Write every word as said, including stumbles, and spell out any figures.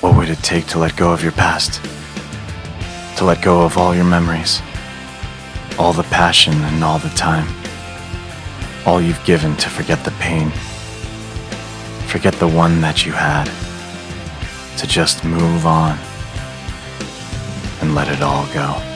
What would it take to let go of your past? To let go of all your memories, all the passion and all the time, all you've given to forget the pain, forget the one that you had, to just move on and let it all go.